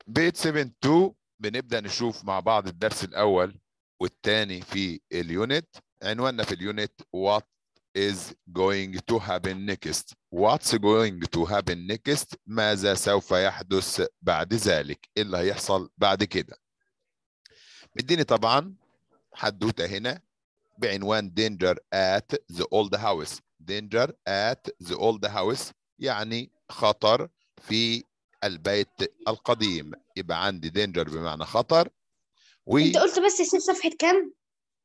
بيت 72 بنبدأ نشوف مع بعض الدرس الأول والثاني في اليونت. عنواننا في اليونت What is going to happen next. What's going to happen next. ماذا سوف يحدث بعد ذلك؟ إيه اللي هيحصل بعد كده؟ مديني طبعا حدوتة هنا بعنوان Danger at the old house. Danger at the old house يعني خطر في البيت القديم. يبقى عندي danger بمعنى خطر و انت قلت بس يا سيف صفحة كام؟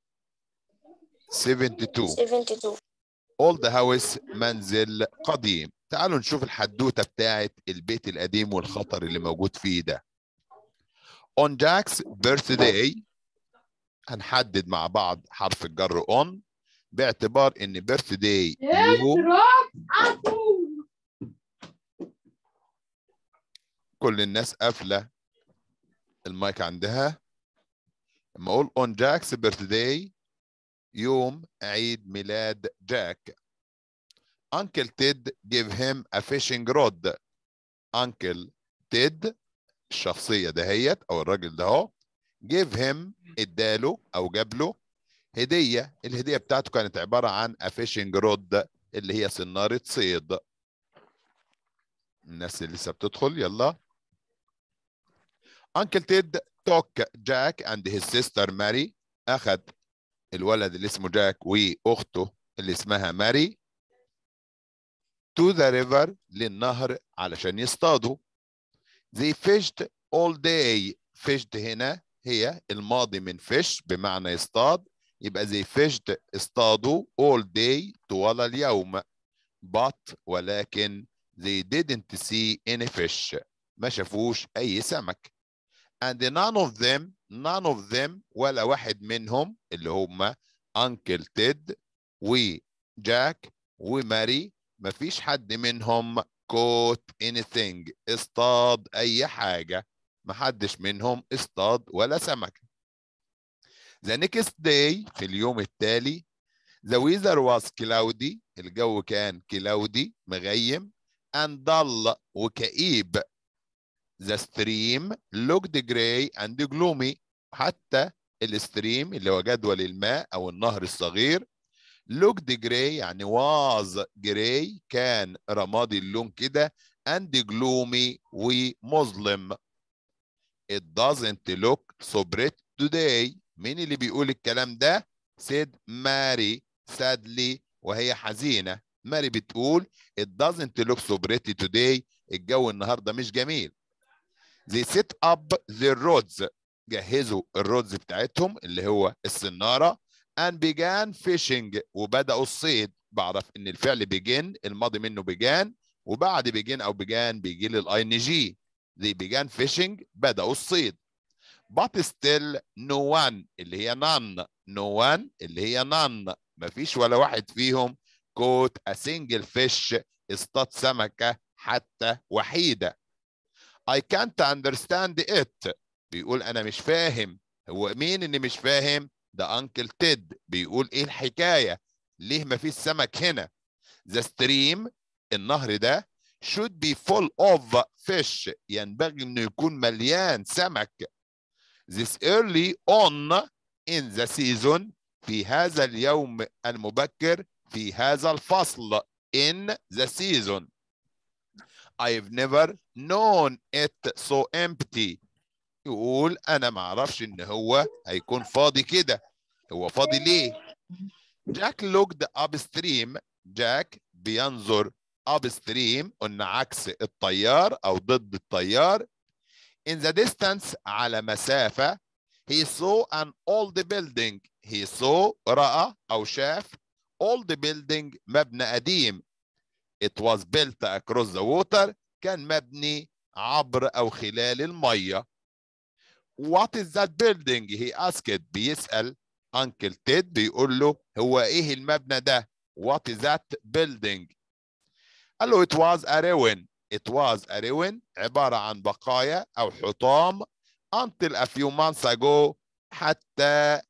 72 72. old house منزل قديم. تعالوا نشوف الحدوتة بتاعت البيت القديم والخطر اللي موجود فيه ده. On Jack's birthday هنحدد مع بعض حرف الجر on باعتبار ان birthday يوم. كل الناس قافلة المايك عندها. لما اقول on Jack's birthday يوم عيد ميلاد جاك. Uncle Ted gave him a fishing rod. Uncle Ted الشخصية دهيت او الراجل ده اهو give him اداله او جاب له هدية. الهدية بتاعته كانت عبارة عن a fishing rod اللي هي صنارة صيد. الناس اللي لسه بتدخل يلا. Uncle Ted took Jack and his sister Mary. أخذ الولد اللي اسمه جاك وأخته اللي اسمها ماري to the river للنهر علشان يصطادوا. They fished all day. fished هنا هي الماضي من fish بمعنى يصطاد. يبقى they fished اصطادوا all day طوال اليوم. but ولكن they didn't see any fish. ما شافوش أي سمك. and none of them ولا واحد منهم اللي هم Uncle Ted وجاك وماري ما فيش حد منهم caught anything اصطاد أي حاجة. ما حدش منهم اصطاد ولا سمكة. the next day في اليوم التالي the weather was cloudy الجو كان cloudy مغيم and dull وكئيب. The stream looked gray and gloomy. حتى الستريم اللي هو جدول الماء أو النهر الصغير looked gray يعني was gray كان رمادي اللون كده and gloomy ومظلم. It doesn't look so bright today. مين اللي بيقول الكلام ده؟ said Mary sadly وهي حزينة. ماري بتقول it doesn't look so bright today. الجو النهارده مش جميل. They set up their rods. جهزوا الرودز بتاعتهم اللي هو السنارة and began fishing وبدأوا الصيد. بعرف ان الفعل begin الماضي منه began وبعد begin او began بيجي لي الاي ان جي. They began fishing بدأوا الصيد. But still no one اللي هي none. No one اللي هي none مفيش ولا واحد فيهم caught a single fish اصطاد سمكة حتى وحيدة. I can't understand it. بيقول أنا مش فاهم. هو مين اللي مش فاهم؟ ده أنكل تيد. بيقول إيه الحكاية؟ ليه ما فيش سمك هنا؟ The stream النهر ده should be full of fish. ينبغي إنه يكون مليان سمك. This early on in the season في هذا اليوم المبكر في هذا الفصل in the season. I've never known it so empty. يقول أنا ما أعرفش إن هو هيكون فاضي كده. هو فاضي ليه؟ جاك looked upstream. جاك بينظر upstream قلنا عكس التيار أو ضد التيار. In the distance على مسافة. He saw an old building. He saw رأى أو شاف old building مبنى قديم. It was built across the water. كان مبني عبر أو خلال المية. What is that building? He asked. بيسأل Uncle Ted بيقول له هو إيه المبنى ده؟ What is that building? قال له it was a ruin. It was a ruin عبارة عن بقايا أو حطام until a few months ago حتى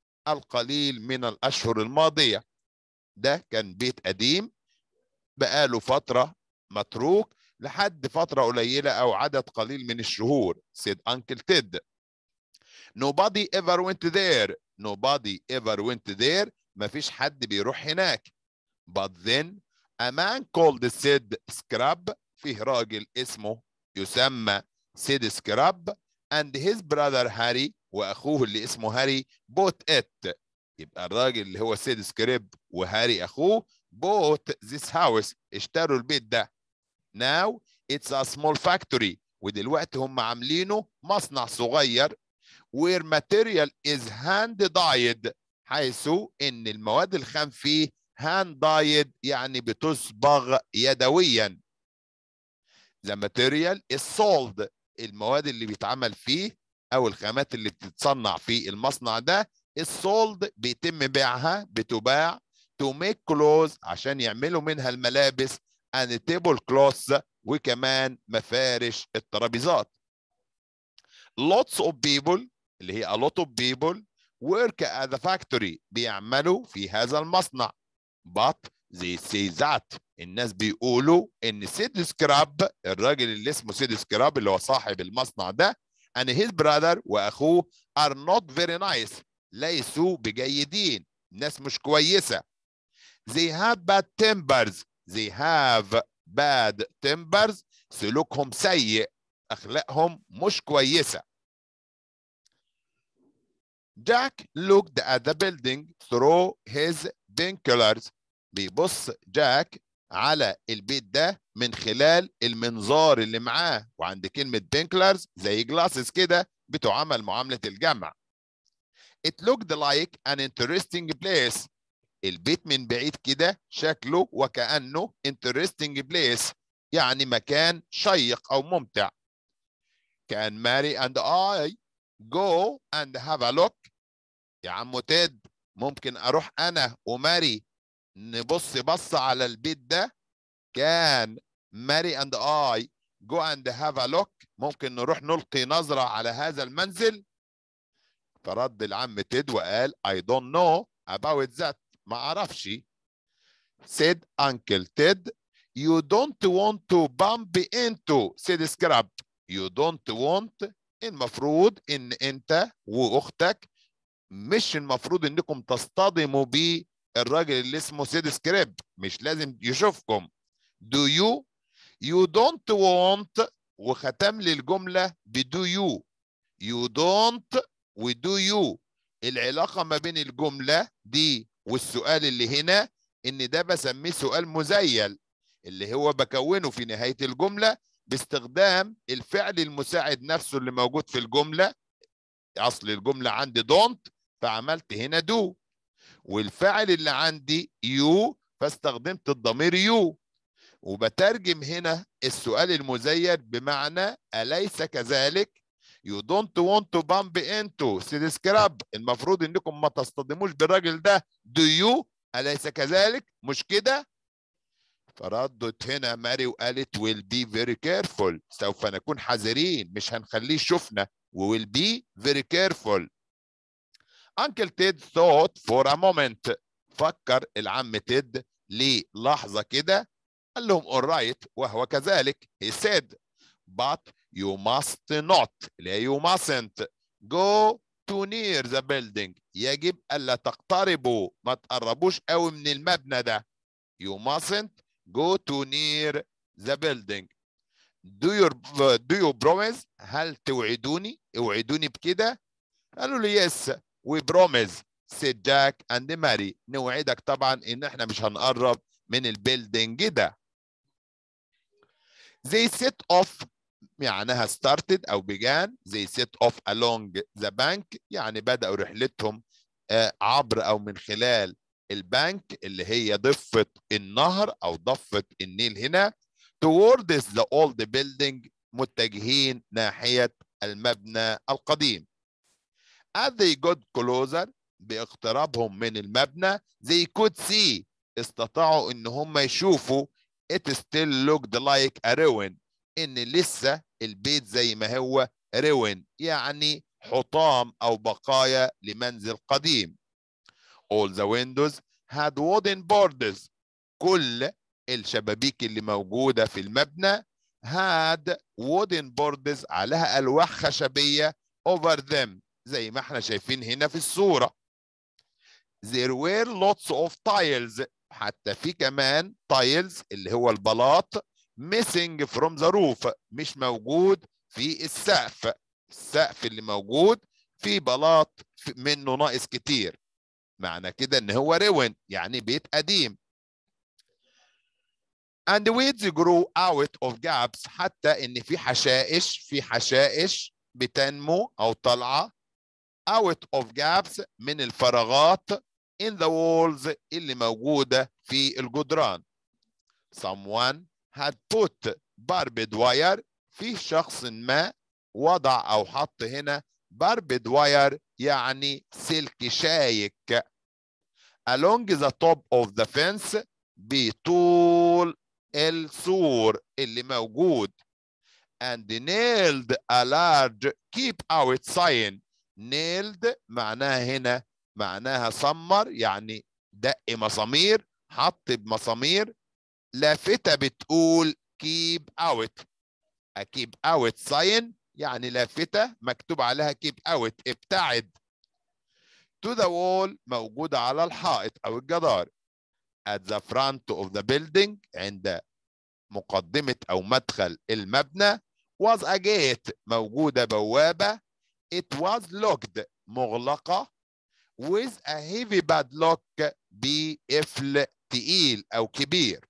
القليل من الأشهر الماضية. ده كان بيت قديم بقاله فترة متروك لحد فترة قليلة أو عدد قليل من الشهور. said Uncle Ted. Nobody ever went there. Nobody ever went there. مفيش حد بيروح هناك. But then a man called Sid Scrub. فيه راجل اسمه يسمى سيد سكراب and his brother هاري وأخوه اللي اسمه هاري bought it. يبقى الراجل اللي هو سيد سكريب وهاري أخوه bought this house. اشتروا البيت ده. Now it's a small factory. ودلوقتي هم عاملينه مصنع صغير where material is hand dyed. حيث ان المواد الخام فيه hand dyed يعني بتصبغ يدويا. The material is sold. المواد اللي بيتعمل فيه او الخامات اللي بتتصنع في المصنع ده is sold بيتم بيعها بتباع to make clothes عشان يعملوا منها الملابس and table cloths وكمان مفارش الترابيزات. Lots of people اللي هي a lot of people work at the factory بيعملوا في هذا المصنع. But they say that الناس بيقولوا ان سيد سكراب الراجل اللي اسمه سيد سكراب اللي هو صاحب المصنع ده and his brother واخوه are not very nice. ليسوا بجيدين. ناس مش كويسة. They have bad tempers. They have bad tempers. سلوكهم سيء. أخلاقهم مش كويسة. Jack looked at the building through his binoculars. بيبص جاك على البيت ده من خلال المنظار اللي معاه. وعند كلمة binoculars زي جلاسز كده بتعامل معاملة الجمع. It looked like an interesting place. البيت من بعيد كده شكله وكأنه interesting place يعني مكان شيق أو ممتع. Can Mary and I go and have a look؟ يا عمو تيد ممكن أروح أنا وماري نبص على البيت ده؟ Can Mary and I go and have a look؟ ممكن نروح نلقي نظرة على هذا المنزل؟ فرد العم تيد وقال I don't know about that. ما أعرفش. said Uncle Ted. You don't want to bump into said Scrap. You don't want. المفروض ان انت واختك مش المفروض انكم تصطدموا بالراجل اللي اسمه سيد سكريب. مش لازم يشوفكم. Do you. You don't want وختم لي الجملة بدو you. You don't ودو you. العلاقة ما بين الجملة دي والسؤال اللي هنا ان ده بسميه سؤال مزيل اللي هو بكونه في نهاية الجملة باستخدام الفعل المساعد نفسه اللي موجود في الجملة. اصل الجملة عندي don't فعملت هنا do والفعل اللي عندي you فاستخدمت الضمير you وبترجم هنا السؤال المزيل بمعنى أليس كذلك؟ You don't want to bump into سيد سكراب. المفروض انكم ما تصطدموش بالراجل ده. Do you؟ أليس كذلك؟ مش كده؟ فردت هنا ماري وقالت will be very careful. سوف نكون حذرين مش هنخليه يشوفنا. We will be very careful. Uncle Ted thought for a moment. فكر العم تيد للحظة كده. قال لهم all right وهو كذلك. He said but you must not لا you mustn't go too near the building. يجب ألا تقتربوا ما تقربوش قوي من المبنى ده. You mustn't go too near the building. Do you promise؟ هل توعدوني؟ اوعدوني بكده؟ قالوا لي yes we promise said Jack and Mary. نوعدك طبعا ان احنا مش هنقرب من البيلدينج ده. They set off معناها started أو began. They set off along the bank يعني بدأوا رحلتهم عبر أو من خلال البنك اللي هي ضفة النهر أو ضفة النيل هنا towards the old building متجهين ناحية المبنى القديم. As they got closer باقترابهم من المبنى they could see استطاعوا إن هم يشوفوا it still looked like a ruin. ان لسه البيت زي ما هو ruin يعني حطام او بقايا لمنزل قديم. All the windows had wooden borders. كل الشبابيك اللي موجودة في المبنى had wooden boards عليها ألواح خشبية over them زي ما احنا شايفين هنا في الصورة. There were lots of tiles حتى في كمان tiles اللي هو البلاط missing from the roof مش موجود في السقف. السقف اللي موجود في بلاط منه ناقص كتير، معنى كده ان هو ruin يعني بيت قديم. and weeds grow out of gaps حتى ان في حشائش بتنمو او طالعه out of gaps من الفراغات in the walls اللي موجوده في الجدران. someone had put barbed wire في شخص ما وضع او حط هنا barbed wire يعني سلك شايك along the top of the fence بطول السور اللي موجود and nailed a large keep out sign. nailed معناها هنا معناها صمر يعني دق مسامير، حط بمسامير لافتة بتقول keep out. a keep out sign يعني لافتة مكتوب عليها keep out ابتعد. to the wall موجودة على الحائط أو الجدار. at the front of the building عند مقدمة أو مدخل المبنى was a gate موجودة بوابة. it was locked مغلقة with a heavy padlock بقفل تقيل أو كبير.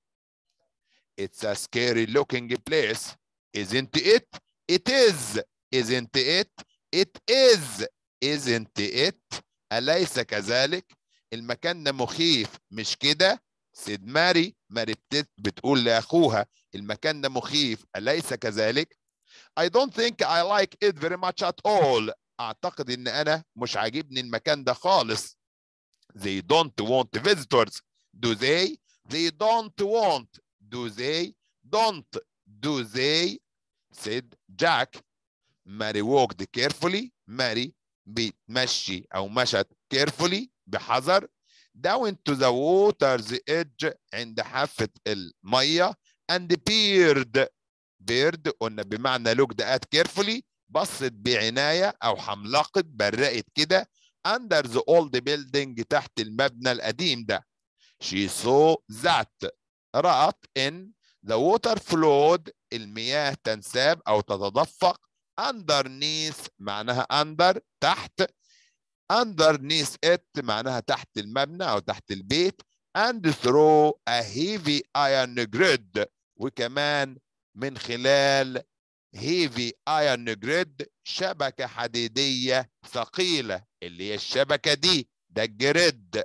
it's a scary looking place isn't it? it is isn't it? it is isn't it? أليس كذلك؟ المكان ده مخيف مش كده؟ سيد ماري بتقول لأخوها المكان ده مخيف أليس كذلك؟ I don't think I like it very much at all. أعتقد إن أنا مش عاجبني المكان ده خالص. They don't want visitors. Do they? They don't want. Do they? Don't. Do they? said Jack. Mary walked carefully. Mary بتمشي أو مشت carefully بحذر down to the water's edge عند حافة المية and peered. بيرد قلنا بمعنى looked at carefully بصت بعناية أو حملقت برقت كده under the old building تحت المبنى القديم ده. she saw that رأت إن the water flowed المياه تنساب أو تتدفق underneath معناها under تحت underneath it معناها تحت المبنى أو تحت البيت and through a heavy iron grid وكمان من خلال heavy iron grid شبكة حديدية ثقيلة اللي هي الشبكة دي ده الجريد.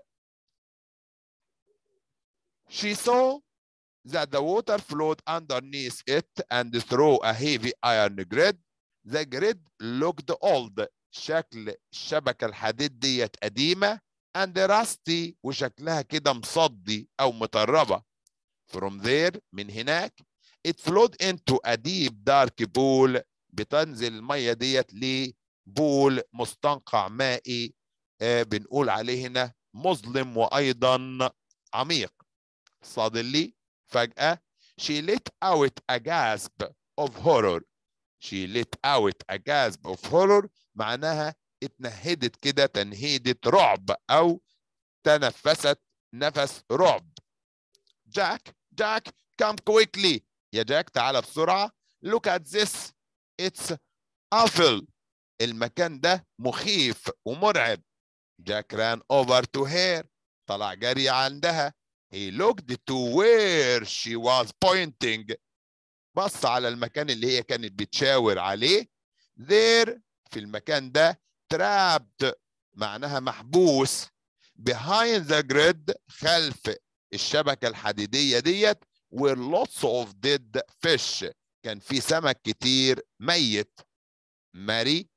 she saw that the water flowed underneath it and through a heavy iron grid. the grid looked old شكل الشبكة الحديد ديت قديمة and rusty وشكلها كده مصدي أو مطربة. from there من هناك it flowed into a deep dark pool بتنزل المية ديت لبول مستنقع مائي بنقول عليه هنا مظلم وأيضا عميق. suddenly فجأة she let out a gasp of horror. she let out a gasp of horror معناها اتنهدت كده تنهيدة رعب أو تنفست نفس رعب. Jack come quickly يا جاك تعال بسرعة. look at this it's awful المكان ده مخيف ومرعب. Jack ran over to her طلع جري عندها. he looked to where she was pointing بص على المكان اللي هي كانت بتشاور عليه. there في المكان ده trapped معناها محبوس behind the grid خلف الشبكة الحديدية ديت were lots of dead fish كان في سمك كتير ميت. ماري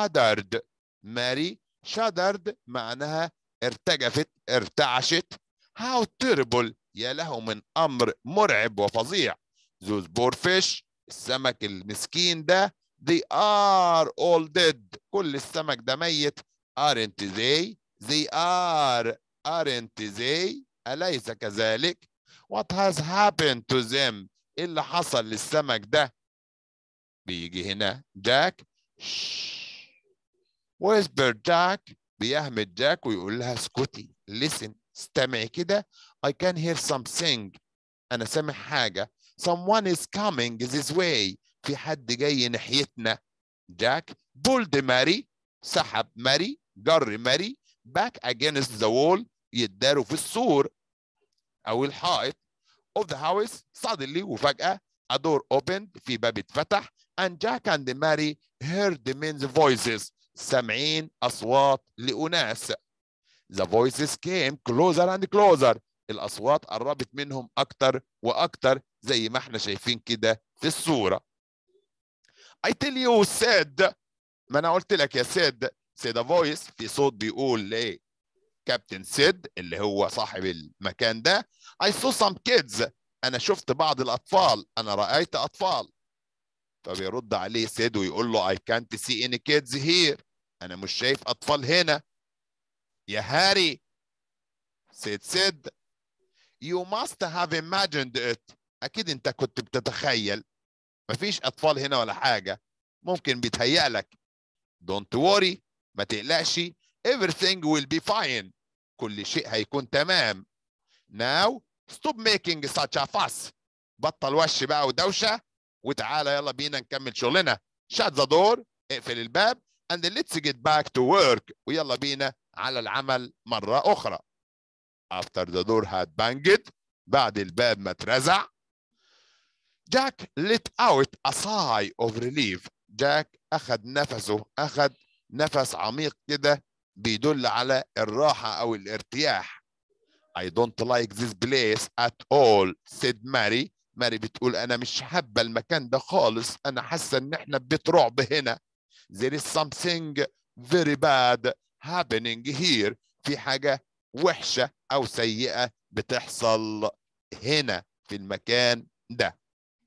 shuddered معناها ارتجفت ارتعشت. how terrible يا له من أمر مرعب وفظيع. those poor fish السمك المسكين ده they are all dead كل السمك ده ميت. aren't they aren't they أليس كذلك. what has happened to them إيه اللي حصل للسمك ده بيجي هنا جاك ويسبر جاك، بيهمس جاك ويقول لها اسكتي listen استمعي كده I can hear something أنا سامع حاجة someone is coming this way في حد جاي ناحيتنا. جاك pulled ماري سحب ماري جر ماري back against the wall يتداروا في السور أو الحائط of the house suddenly وفجأة a door opened في باب اتفتح and Jack and Mary heard the men's voices سامعين أصوات لأناس. The voices came closer and closer الأصوات قربت منهم أكتر وأكتر زي ما احنا شايفين كده في الصورة. I tell you said ما أنا قلت لك يا said said a voice في صوت بيقول ليه كابتن سيد اللي هو صاحب المكان ده I saw some kids أنا شفت بعض الأطفال أنا رأيت أطفال. فبيرد عليه سيد ويقول له I can't see any kids here أنا مش شايف أطفال هنا. يا هاري سيد you must have imagined it أكيد أنت كنت بتتخيل مفيش أطفال هنا ولا حاجة ممكن بيتهيأ لك. don't worry ما تقلقش everything will be fine كل شيء هيكون تمام. now stop making such a fuss بطل وش بقى ودوشة وتعالى يلا بينا نكمل شغلنا. shut the door اقفل الباب and let's get back to work ويلا بينا على العمل مرة أخرى. after the door had banged بعد الباب ما اترزع جاك let out a sigh of relief جاك أخذ نفسه أخذ نفس عميق كده بيدل على الراحة أو الارتياح. I don't like this place at all said ماري. ماري بتقول أنا مش حابة المكان ده خالص أنا حاسة إن إحنا ببيت رعب هنا. There is something very bad happening here في حاجة وحشة أو سيئة بتحصل هنا في المكان ده.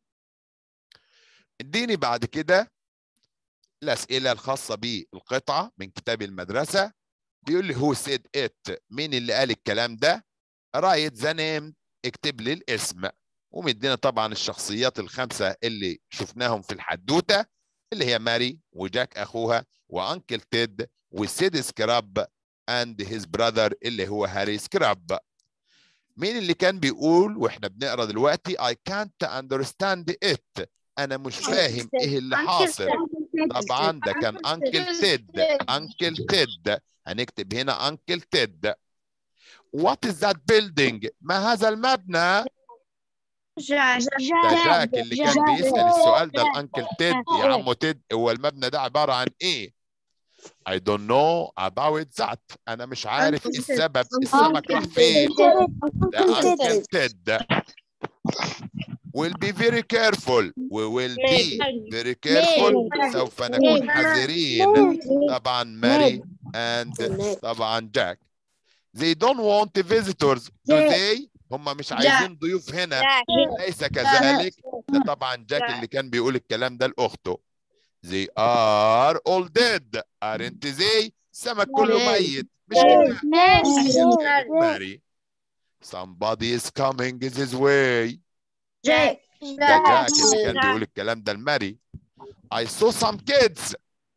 اديني بعد كده الأسئلة الخاصة بالقطعة من كتاب المدرسة. بيقول لي who said it مين اللي قال الكلام ده. write the name اكتب لي الاسم ومدينا طبعا الشخصيات الخمسة اللي شفناهم في الحدوتة اللي هي ماري وجاك أخوها وأنكل تيد وسيد سكراب and his brother اللي هو هاري سكراب. مين اللي كان بيقول واحنا بنقرا دلوقتي I can't understand it أنا مش فاهم إيه اللي حاصل. طبعا ده كان أنكل تيد. أنكل تيد هنكتب هنا أنكل تيد. What is that building ما هذا المبنى. ده جاك اللي كان بيسأل السؤال ده الأنكل تيد. يا عمو تيد هو المبنى ده عبارة عن إيه. I don't know about that أنا مش عارف السبب السمك راح فين. ده أنكل تيد. We'll be very careful we will be very careful سوف نكون حذرين. طبعا ماري and طبعا جاك. They don't want visitors do they هم مش عايزين ضيوف هنا. ليس كذلك. ده طبعا جاك اللي كان بيقول الكلام ده لأخته. They are all dead aren't they السمك كله ميت مش كده. ماري somebody is coming this way. ده جاك اللي كان بيقول الكلام ده لماري. I saw some kids.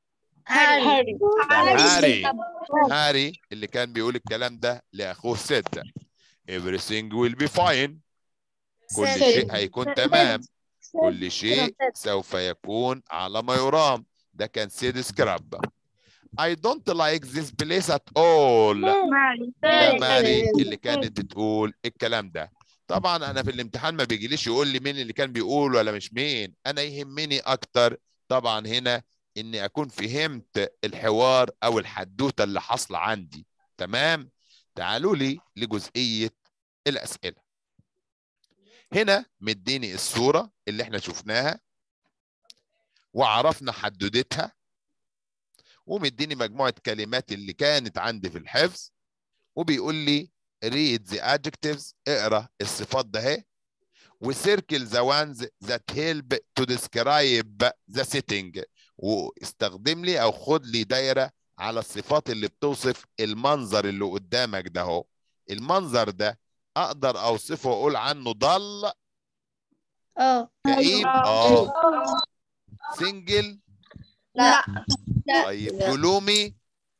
هاري اللي كان بيقول الكلام ده لأخوه سيد. Everything will be fine كل شيء هيكون تمام كل شيء سوف يكون على ما يرام. ده كان سيد سكراب. I don't like this place at all. ده ماري اللي كانت بتقول الكلام ده. طبعا انا في الامتحان ما بيجيليش يقول لي مين اللي كان بيقول ولا مش مين. انا يهمني اكتر طبعا هنا اني اكون فهمت الحوار او الحدوته اللي حاصله عندي. تمام. تعالوا لي لجزئيه الاسئله. هنا مديني الصوره اللي احنا شفناها وعرفنا حدودتها ومديني مجموعه كلمات اللي كانت عندي في الحفظ وبيقول لي read the adjectives اقرا الصفات ده اهي وcircle the ones that help to describe the setting واستخدم لي او خد لي دايره على الصفات اللي بتوصف المنظر اللي قدامك ده اهو. المنظر ده اقدر اوصفه واقول عنه ضل كئيب سنجل؟ لا. طيب جلومي؟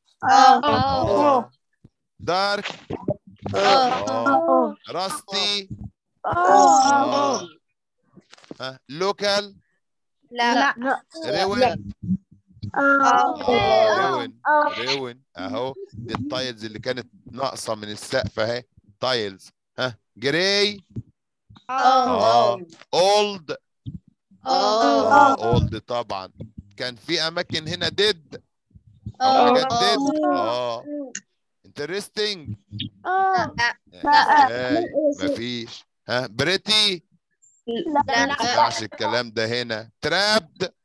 دارك؟ راستي؟ لوكال؟ لا. روين؟ روين اهو. دي التايلز اللي كانت ناقصه من السقف اهي. تايلز. جراي؟ اولد؟ اولد طبعا. كان في اماكن هنا ديد او حاجات ديد. انترستنج؟ مفيش. بريتي؟ ما نسمعش الكلام ده هنا. ترابد؟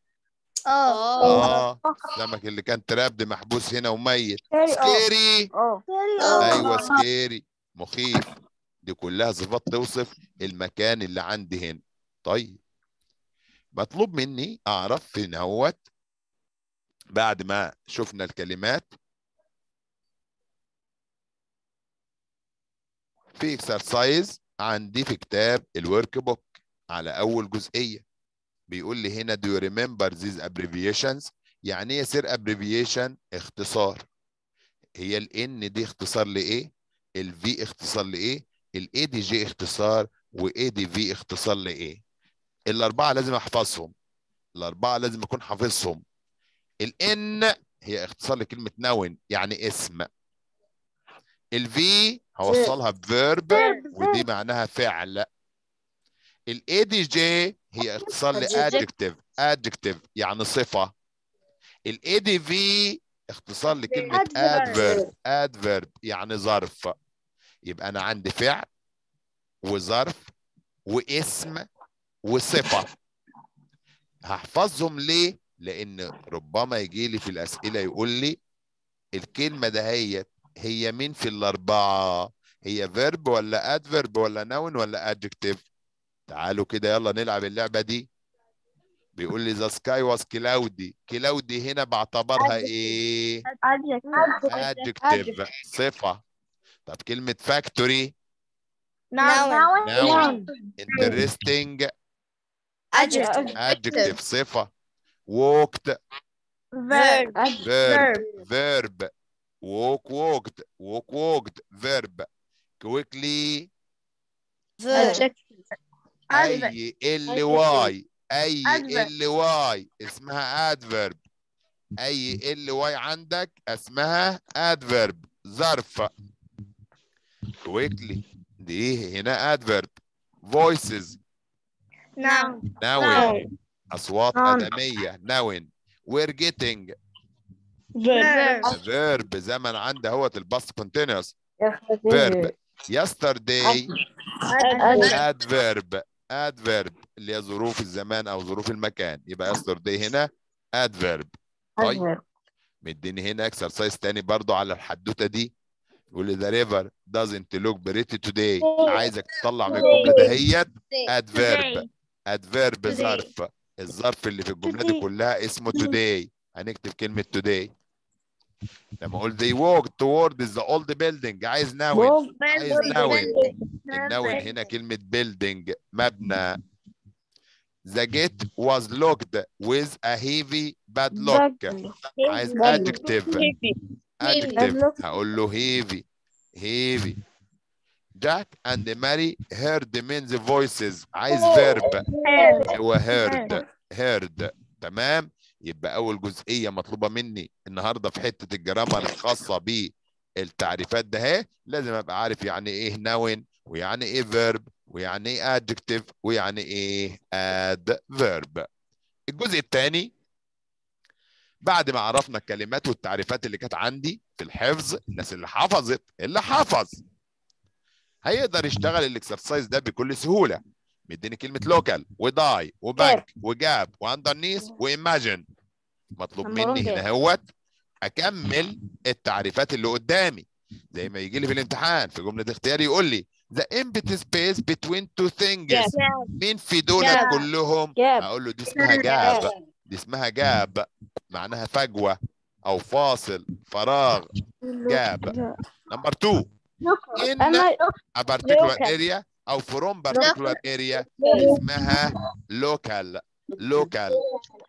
السمك اللي كان ترابد محبوس هنا وميت. سكيري؟ ايوه سكيري، مخيف. دي كلها صفات توصف المكان اللي عندي هنا. طيب مطلوب مني اعرف فين هوت بعد ما شفنا الكلمات. في اكسرسايز عندي في كتاب الورك بوك على اول جزئيه، بيقول لي هنا do you remember these abbreviations؟ يعني ايه سير abbreviation؟ اختصار. هي ال N دي اختصار لايه؟ ال V اختصار لايه؟ ال ADJ اختصار، و ADV اختصار لايه؟ الاربعه لازم احفظهم، الاربعه لازم اكون حافظهم. ال N هي اختصار لكلمه نون يعني اسم. ال V هوصلها بفيرب ودي معناها فعل. ال ADJ هي اختصار لادجكتيف، adjective يعني صفه. ال ADV اختصار لكلمه adverb يعني ظرف. يبقى انا عندي فعل وظرف واسم وصفه. هحفظهم ليه؟ لان ربما يجي لي في الاسئله يقول لي الكلمه دهيت هي مين في الاربعه؟ هي فيرب ولا ادفيرب ولا نون ولا ادجكتيف؟ تعالوا كده يلا نلعب اللعبه دي. بيقول لي the sky was cloudy. cloudy هنا بعتبرها ايه؟ adjective صفه. طب كلمه factory؟ noun. interesting؟ adjective صفه. walked؟ verb. walked verb. quickly؟ اي ال واي اسمها adverb. اي ال واي عندك اسمها adverb ظرف. quickly دي هنا adverb. voices noun اصوات ادميه noun. we're getting verb زمن عنده هو الباست continuous verb. yesterday adverb اللي هي ظروف الزمان او ظروف المكان، يبقى yesterday هنا adverb. طيب مديني هنا اكسرسايز تاني برضو على الحدوته دي. يقول لي the river doesn't look pretty today. عايزك تطلع من الجمله دهيت adverb ظرف. الظرف اللي في الجمله دي كلها اسمه today. هنكتب كلمه today. لما اقول they walked towards the old building عايز noun. النون هنا كلمة building مبنى. the gate was locked with a heavy padlock. عايز adjective. هقول له heavy. Jack and Mary heard men's voices. عايز verb هو heard. تمام. يبقى أول جزئية مطلوبة مني النهاردة في حتة الجرامر الخاصة بالتعريفات ده اهي، لازم أبقى عارف يعني إيه noun ويعني إيه verb ويعني إيه adjective ويعني إيه adverb. الجزء الثاني بعد ما عرفنا الكلمات والتعريفات اللي كانت عندي في الحفظ، الناس اللي حفظ هيقدر يشتغل الاكسرسايز ده بكل سهوله. مديني كلمه لوكال وداي وبانك وجاب واندرنيس وايماجن. مطلوب مني هنا هوت اكمل التعريفات اللي قدامي زي ما يجي لي في الامتحان في جمله اختياري يقول لي the empty space between two things. مين في دولت كلهم؟ اقول له دي اسمها جاب معناها فجوه او فاصل فراغ. جاب. نمبر 2 in a particular area او from particular area اسمها local.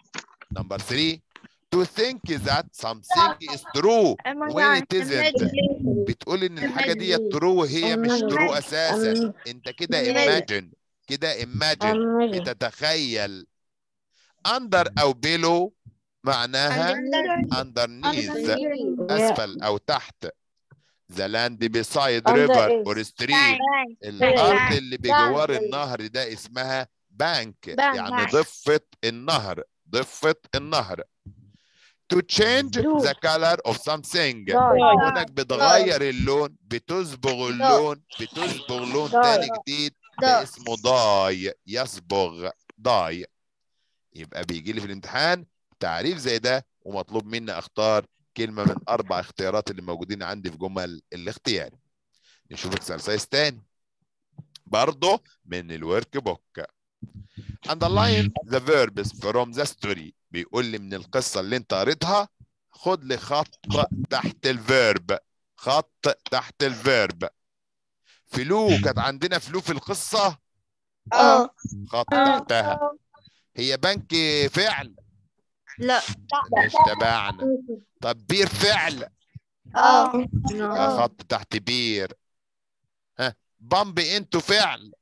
Number 3. To think that something is true when it isn't. بتقول ان الحاجه دي true وهي مش true اساسا. انت كده imagine. كده imagine. بتتخيل. under او below معناها underneath اسفل او تحت. the land beside river or stream. الارض اللي بجوار النهر ده اسمها bank، يعني ضفه النهر. ضفه النهر. To change the color of something. كونك بتغير اللون، بتصبغ اللون، بتصبغ لون تاني جديد، ده اسمه ضاي. يصبغ ضاي. يبقى بيجي لي في الامتحان تعريف زي ده، ومطلوب مني اختار كلمه من 4 اختيارات اللي موجودين عندي في جمل الاختياري. نشوف اكسرسايز تاني برضه من الورك بوك. Underline the verbs from the story. بيقول لي من القصة اللي انت قريتها خد لي خط تحت الفيرب. خط تحت الفيرب. فلو كانت عندنا فلو في القصة. خط تحتها. هي بنك فعل؟ لا. مش تبعنا. طب بير فعل؟ يبقى خط تحت بير. ها بامب انتو فعل؟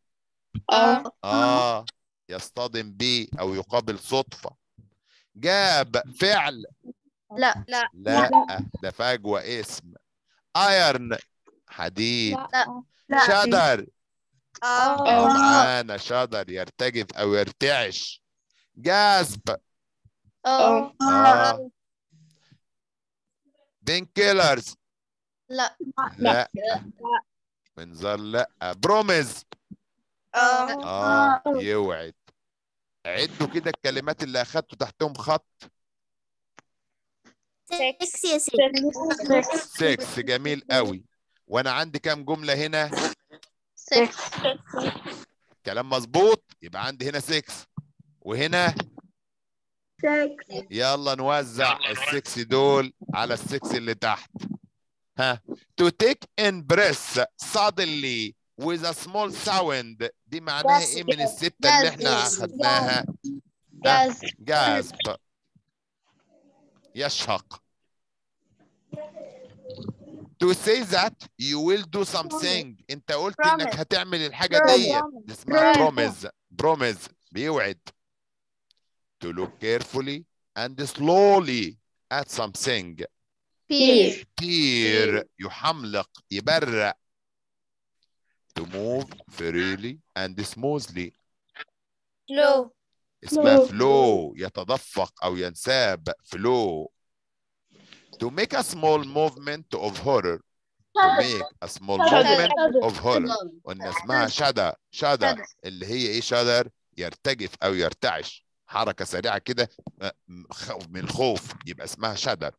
يصطدم بيه او يقابل صدفة. جاب فعل؟ لا. لا ده فجوة اسم. ايرن حديد. شدر معانا شدر يرتجف او يرتعش. جذب بين كيلرز؟ لا منظر. لا بروميز يوعد. عدوا كده الكلمات اللي اخدتوا تحتهم خط. 6. جميل قوي. وانا عندي كام جملة هنا؟ 6. كلام مظبوط. يبقى عندي هنا 6 وهنا 6. يلا نوزع ال6 دول على ال6 اللي تحت. ها to take in breath suddenly with a small sound. دي معناها ايه من الستة اللي احنا اخدناها؟ جذب. يشهق. To say that you will do something. انت قلت انك هتعمل الحاجة دي اسمها promise. promise بيوعد. To look carefully and slowly at something. peer يحملق يبرق. To move freely and smoothly. اسمها flow يتدفق او ينساب. flow. To make a small movement of horror. To make a small movement of horror. قلنا اسمها شدر. شدر اللي هي ايه؟ شدر يرتجف او يرتعش. حركة سريعة كده من الخوف، يبقى اسمها شدر.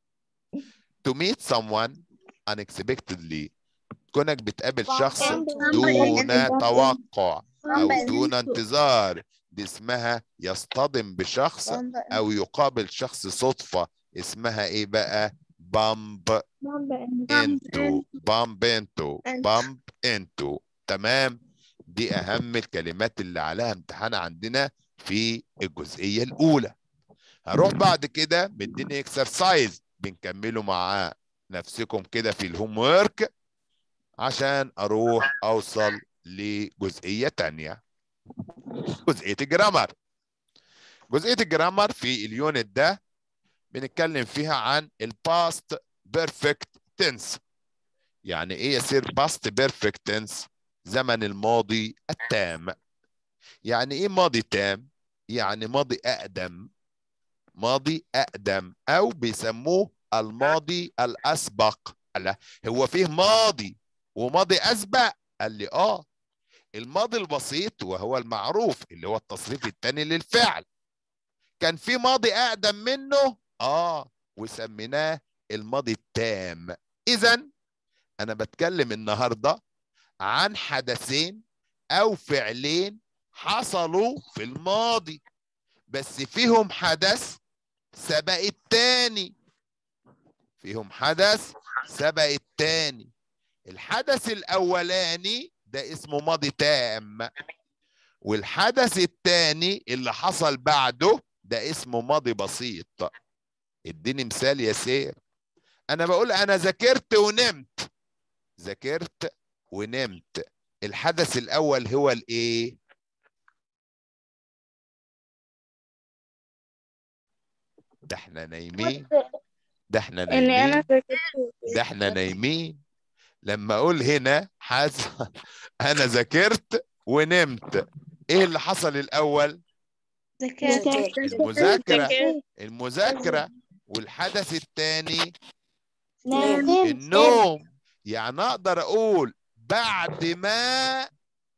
To meet someone unexpectedly. كونك بتقابل شخص دون توقع او دون انتظار، دي اسمها يصطدم بشخص او يقابل شخص صدفة. اسمها ايه بقى؟ بامب انتو. بامب انتو. بامب انتو. تمام. دي اهم الكلمات اللي عليها امتحان عندنا في الجزئية الاولى. هروح بعد كده مديني اكسرسايز بنكمله مع نفسكم كده في الهوم ورك عشان اروح اوصل لجزئية تانية. جزئية الجرامر. جزئية الجرامر في اليونت ده بنتكلم فيها عن الباست بيرفكت تنس. يعني ايه يصير باست بيرفكت تنس؟ زمن الماضي التام. يعني ايه ماضي تام؟ يعني ماضي اقدم. ماضي اقدم او بيسموه الماضي الاسبق. لا هو فيه ماضي وماضي اسبق؟ قال لي الماضي البسيط وهو المعروف اللي هو التصريف الثاني للفعل. كان في ماضي اقدم منه وسميناه الماضي التام. اذا انا بتكلم النهارده عن حدثين او فعلين حصلوا في الماضي، بس فيهم حدث سبق التاني. فيهم حدث سبق التاني. الحدث الاولاني ده اسمه ماضي تام، والحدث التاني اللي حصل بعده ده اسمه ماضي بسيط. اديني مثال يا سير. انا بقول انا ذاكرت ونمت. ذاكرت ونمت، الحدث الاول هو الايه؟ ده احنا نايمين، ده احنا إني أنا نايمين، ذاكرت. ده احنا نايمين. لما اقول هنا حصل انا ذاكرت ونمت، ايه اللي حصل الاول؟ ذاكرت. المذاكرة. المذاكرة. والحدث الثاني نام. النوم. يعني اقدر اقول بعد ما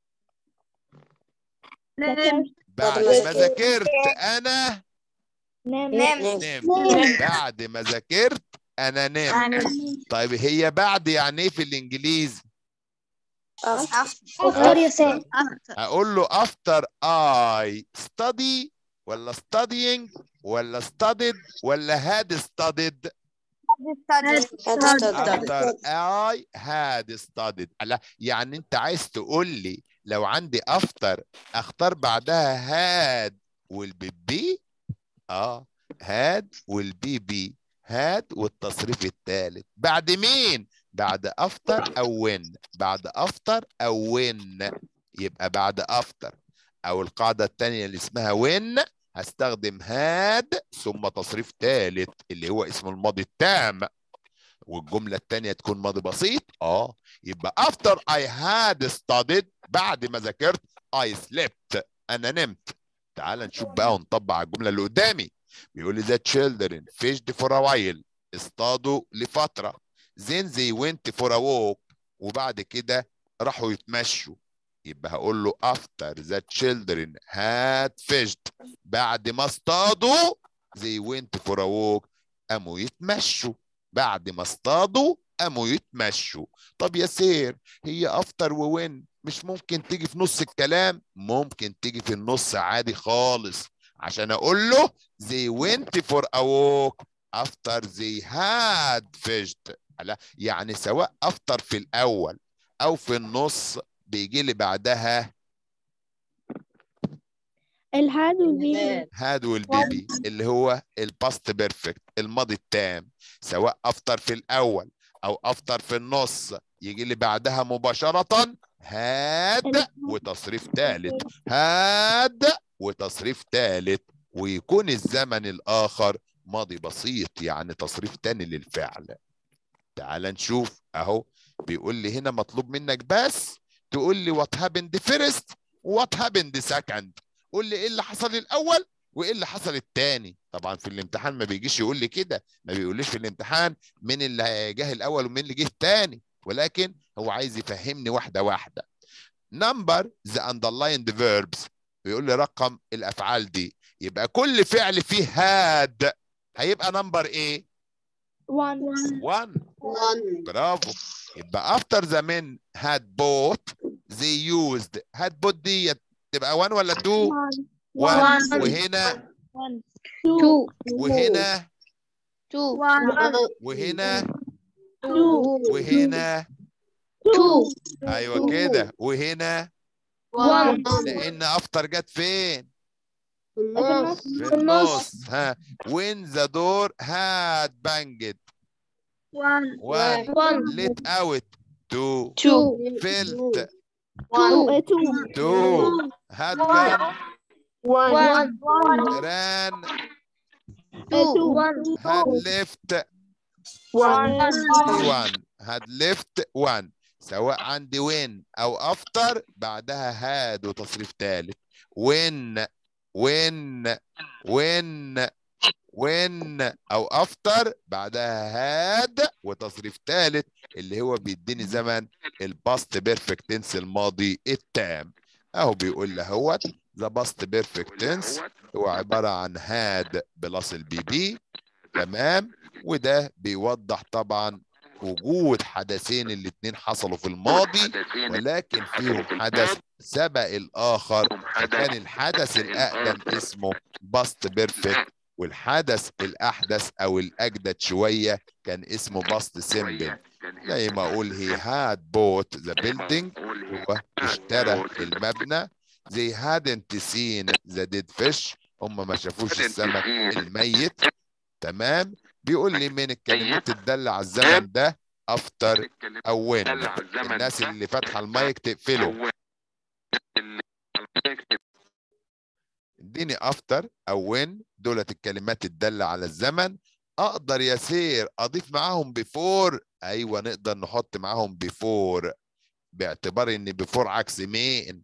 نام. بعد ما ذاكرت انا نام. نمت. بعد ما ذاكرت انا نمت. طيب هي بعد يعني ايه في الانجليزي؟ أفطر يا سيد. اقول له after I study ولا studying ولا studied ولا had studied؟ after I had studied. لا يعني انت عايز تقول لي لو عندي after اختار بعدها had والبي؟ had والبي. had والتصريف الثالث بعد مين؟ بعد after او when. بعد after او when يبقى بعد after. او القاعدة الثانية اللي اسمها when هستخدم had ثم تصريف ثالث اللي هو اسمه الماضي التام، والجملة الثانية تكون ماضي بسيط. يبقى after I had studied بعد ما ذاكرت I slept انا نمت. تعال نشوف بقى ونطبق على الجملة اللي قدامي. بيقول لي the children fished for a while اصطادوا لفترة then they went for a walk وبعد كده راحوا يتمشوا. يبقى هقول له after the children had fished بعد ما اصطادوا they went for a walk قاموا يتمشوا. بعد ما اصطادوا قاموا يتمشوا. طب يا سير هي افتر ووين مش ممكن تيجي في نص الكلام؟ ممكن تيجي في النص عادي خالص عشان اقول له they went for a walk after they had fished. لا يعني سواء افتر في الاول او في النص بيجي لي بعدها الهاد والبيبي. هاد والبيبي اللي هو الباست بيرفكت الماضي التام. سواء افتر في الاول او افتر في النص يجي لي بعدها مباشرة هاد وتصريف ثالث. هاد وتصريف ثالث ويكون الزمن الاخر ماضي بسيط يعني تصريف تاني للفعل. تعال نشوف اهو. بيقول لي هنا مطلوب منك بس تقول لي what happened first what happened second. قول لي ايه اللي حصل الاول وايه اللي حصل الثاني. طبعا في الامتحان ما بيجيش يقول لي كده، ما بيقوليش في الامتحان مين اللي جه الاول ومين اللي جه الثاني، ولكن هو عايز يفهمني واحده واحده. نمبر ذا underlined verbs بيقول لي رقم الافعال دي. يبقى كل فعل فيه هاد هيبقى نمبر ايه؟ 1. 1. برافو. يبقى after the men had bought they used had bought دي تبقى 1 ولا 2؟ 1. وهنا 2. وهنا 2. وهنا 2. وهنا 2. ايوه كده وهنا 1. لان after جت فين؟ في في النص. ها when the door had banged 1 let out 2 felt 2 had gone 1. ran 2. had left 1. 1 had left 1. سواء عندي when او after بعدها had وتصريف ثالث. when او after بعدها had وتصريف ثالث اللي هو بيديني زمن الباست بيرفكت تنس الماضي التام. اهو بيقول له هو ذا باست بيرفكت تنس هو عباره عن had بلس البي بي. تمام. وده بيوضح طبعا وجود حدثين الاثنين حصلوا في الماضي ولكن فيهم حدث سبق الاخر. فكان الحدث الاقدم اسمه باست بيرفكت والحدث الاحدث او الاجدد شويه كان اسمه باست سيمبل. زي ما اقول هي هاد بوت ذا بيلدينج هو اشترى المبنى. they hadn't seen the dead fish هم ما شافوش السمك الميت. تمام. بيقول لي من الكلمات الدالة على الزمن ده افتر او وين. الناس اللي فاتحه المايك تقفله. اديني افتر او وين، دولت الكلمات الدالة على الزمن. اقدر يا سير اضيف معاهم بيفور؟ ايوه نقدر نحط معاهم بيفور، باعتبار ان بيفور عكس مين؟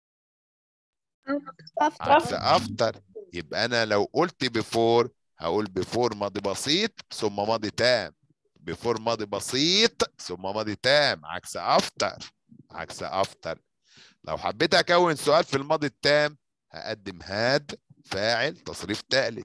عكس افتر. يبقى انا لو قلت بيفور هقول بيفور ماضي بسيط ثم ماضي تام. بيفور ماضي بسيط ثم ماضي تام، عكس افتر. عكس افتر. لو حبيت اكون سؤال في الماضي التام هقدم هاد فاعل تصريف ثالث.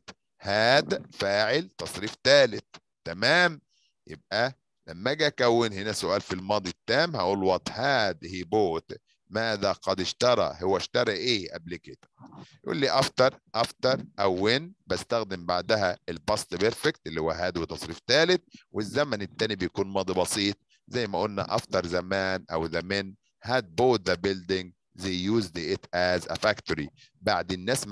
هاد فاعل تصريف ثالث. تمام. يبقى لما اجي اكون هنا سؤال في الماضي التام هقول وات هاد هي بوت. ماذا قد اشترى؟ هو اشترى ايه قبل كده؟ يقول لي افتر او وين بستخدم بعدها الباست بيرفكت اللي هو هاد وتصريف ثالث، والزمن الثاني بيكون ماضي بسيط زي ما قلنا افتر زمان او ذا من had bought the building they used it as a factory. بعد الناس ما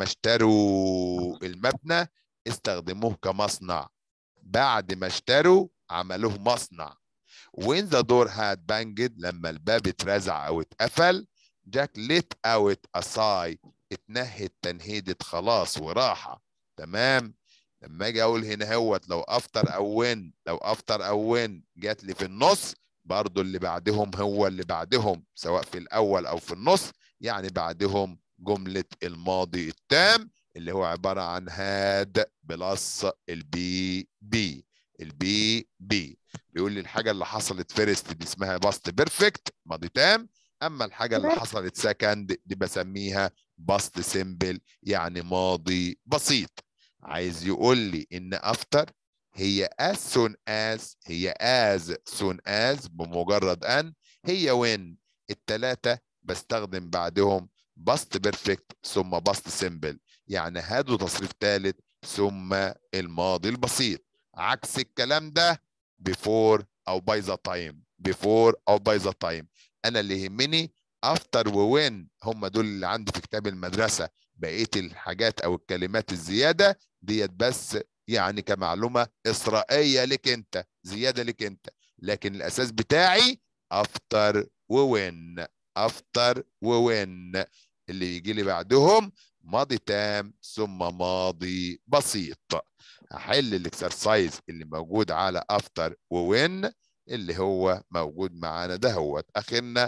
اشتروا المبنى استخدموه كمصنع. بعد ما اشتروا عملوه مصنع. when the door had banged لما الباب اترزع او اتقفل جاك let out a sigh اتنهد تنهيدة خلاص وراحة. تمام. لما اجي اقول هنا هوت لو افتر او وين، لو افتر او وين جات لي في النص برضو اللي بعدهم هو اللي بعدهم سواء في الاول او في النص، يعني بعدهم جملة الماضي التام اللي هو عبارة عن هاد بلس البي بي. البي بي بيقول لي الحاجة اللي حصلت فيرست دي اسمها باست بيرفكت ماضي تام، اما الحاجة اللي حصلت سكند دي بسميها باست سيمبل يعني ماضي بسيط. عايز يقول لي ان افتر هي as soon as، هي as soon as بمجرد ان، هي when. التلاتة بستخدم بعدهم باست بيرفكت ثم باست سيمبل يعني هادوا تصريف ثالث ثم الماضي البسيط. عكس الكلام ده before او by the time. before او by the time. انا اللي يهمني after و when، هم دول اللي عندي في كتاب المدرسة. بقية الحاجات او الكلمات الزيادة ديت بس يعني كمعلومة إسرائيلية لك انت، زيادة لك انت، لكن الاساس بتاعي after و when. after و when اللي يجي لي بعدهم ماضي تام ثم ماضي بسيط. هحل الاكسرسايز اللي موجود على افتر ووين اللي هو موجود معانا ده هو اخرنا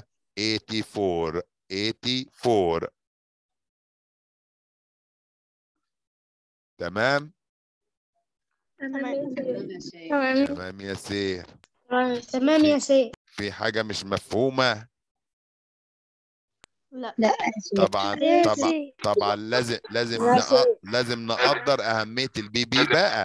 84. 84. تمام. تمام يا سير. تمام يا سيد. في حاجة مش مفهومة؟ لا طبعا يا طبعا سيد. طبعا لازم يا سيد. لازم نقدر أهمية البي بي بقى.